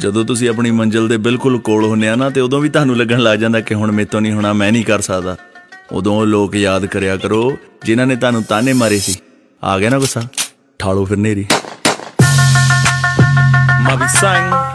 ਜਦੋਂ ਤੁਸੀਂ ਆਪਣੀ ਮੰਜ਼ਿਲ ਦੇ ਬਿਲਕੁਲ ਕੋਲ ਹੁੰਦੇ ਆ ਨਾ ਤੇ ਉਦੋਂ ਵੀ ਤੁਹਾਨੂੰ ਲੱਗਣ ਲੱਗ ਜਾਂਦਾ ਕਿ ਹੁਣ ਮੇਰੇ ਤੋਂ ਨਹੀਂ ਹੋਣਾ, ਮੈਂ ਨਹੀਂ ਕਰ ਸਕਦਾ। ਉਦੋਂ ਉਹ ਲੋਕ ਯਾਦ ਕਰਿਆ ਕਰੋ ਜਿਨ੍ਹਾਂ ਨੇ ਤੁਹਾਨੂੰ ਤਾਨੇ ਮਾਰੇ ਸੀ। ਆ ਗਿਆ ਨਾ ਗੁੱਸਾ, ਠਾਲੋ ਫਿਰ ਨੇਰੀ। Mavi Sang